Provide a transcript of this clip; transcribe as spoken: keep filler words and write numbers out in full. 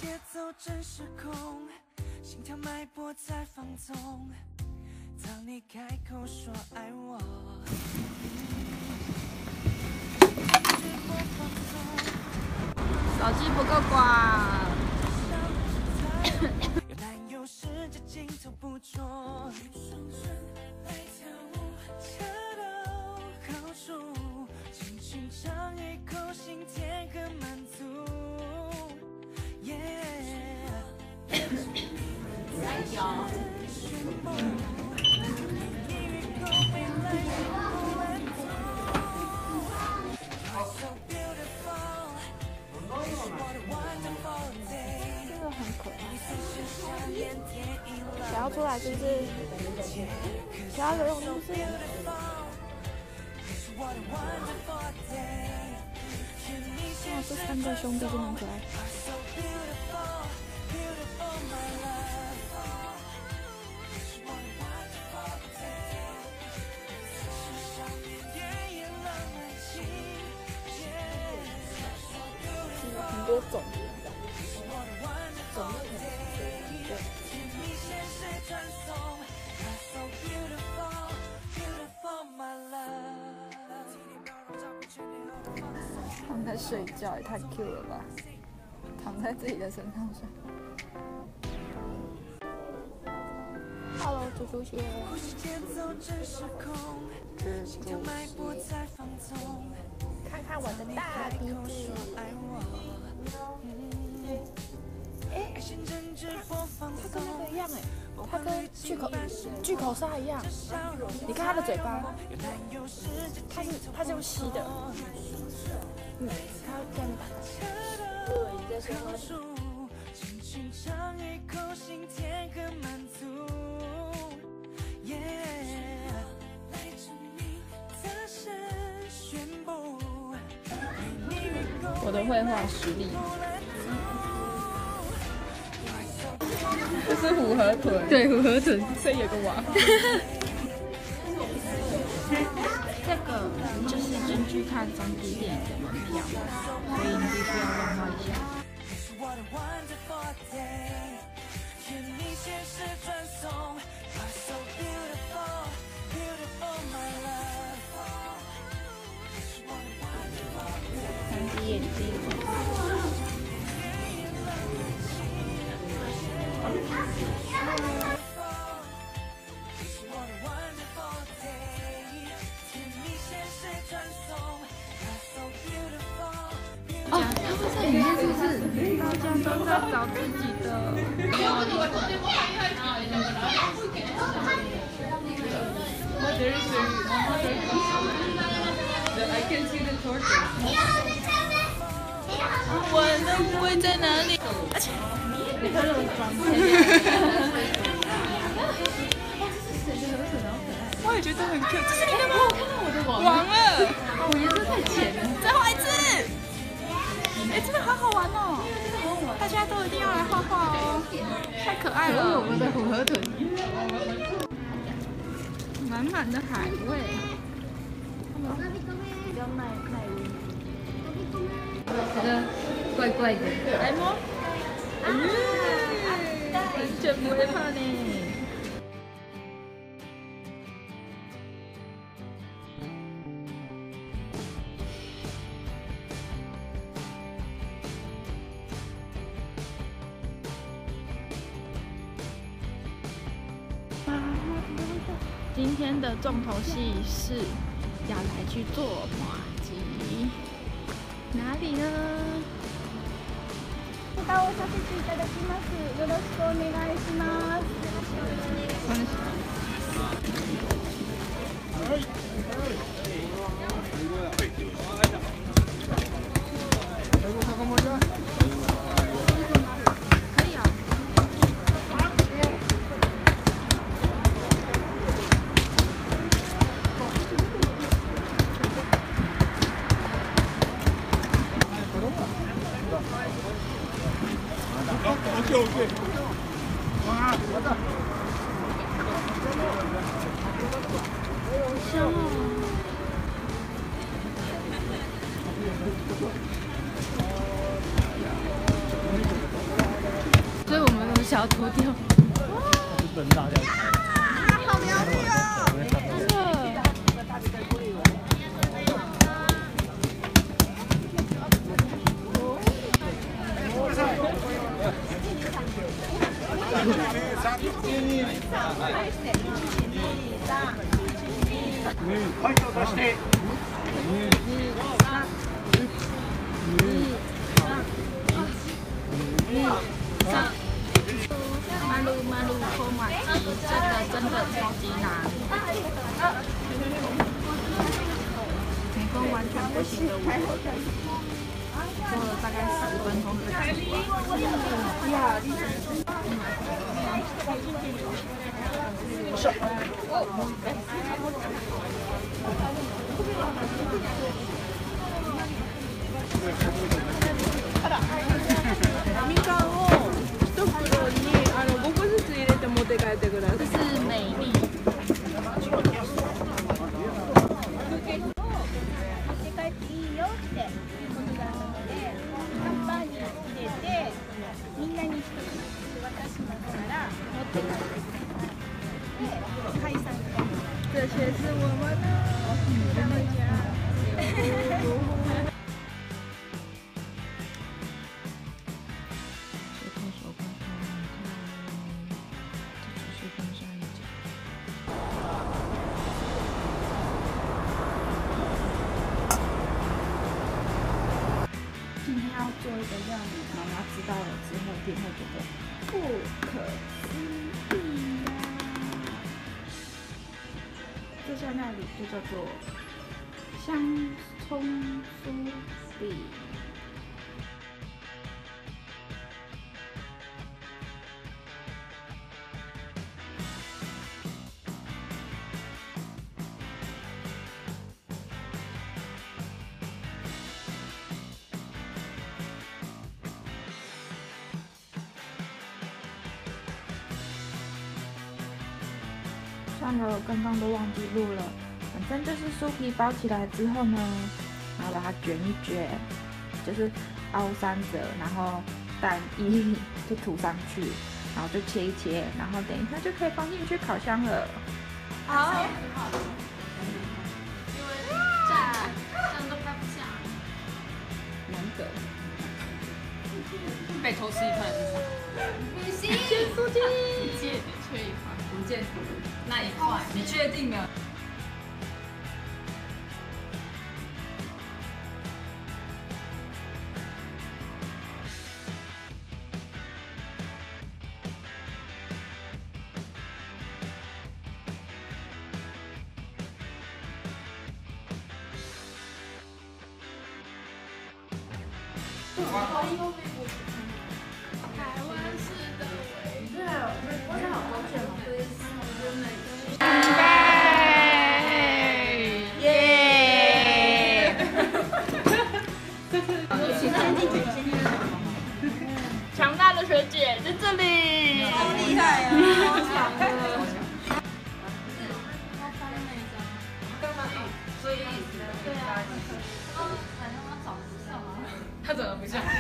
节奏真失控，心跳脉搏在放纵。当你开口说爱我， 手机不够广。 有男友试着镜头捕捉，来跳舞，恰到好处，轻轻尝一口，心甜和满足。 这个很可爱。想要出来是不是？想要游泳是不是？哇，这三个兄弟真的很可爱。很多种子，种子很对。他们在睡觉，也太 Q 了吧！躺在自己的身上睡。Hello， 猪猪蟹。蜘蛛蟹。看看我的大鼻子。哎，它它跟那个一样哎，它跟巨口巨口鲨一样。你看它的嘴巴，它是它是用吸的。嗯，它这样打开。对，你在说话。我的绘画实力。这是虎河豚，对，虎河豚，所以有个娃。这个就是进去看三 D 电影的门票，所以你必须要乱画一下。三 D 眼镜。哦，他们在里面是不是？大家都在找自己的。我的部位在哪里？而且，你看那种妆。我也觉得很 Q， 这是你的吗？我看到我的网了，我颜色太浅了，再画一次。哎，真的好好玩哦！大家都一定要来画画哦，太可爱了。我们的虎河豚，满满的海味。比较耐耐温。觉得怪怪的。来摸。啊！完全不会怕呢。今天的重头戏是要来去做麻糬，哪里呢？蓋をさせていただきます。よろしくお願いします。お願いします。OK OK。哇，我的。好香哦。 想要脱掉。 不能拿掉。 好疗愈哦！ 真的。 はい、出して。 马路马路扣满机，这个真的超级难。美工完全不行的我，做了大概十分钟的事みかんを一袋にあのごこずつ入れて持って帰ってください。 这是美丽。 这些是我们的回家。 手套手包套，这只是婚纱一角。今天要做一个让妈妈知道了之后，一定会觉得不可思议呀！这在那里就叫做香葱酥饼。算了，刚刚都忘记录了。反正就是酥皮包起来之后呢，然后把它卷一卷，就是凹三折，然后蛋液就涂上去，然后就切一切，然后等一下就可以放进去烤箱了。好。因为这样这样都拍不下。难得。被偷吃一块是啥？不行，咸酥鸡。借你缺一块，不见那一块，你确定了？台湾式的围对，我是好高兴哦。耶！强大的学姐在这里， 好厉害啊！超强的。 所以对啊，他长得不像吗？他长得不像。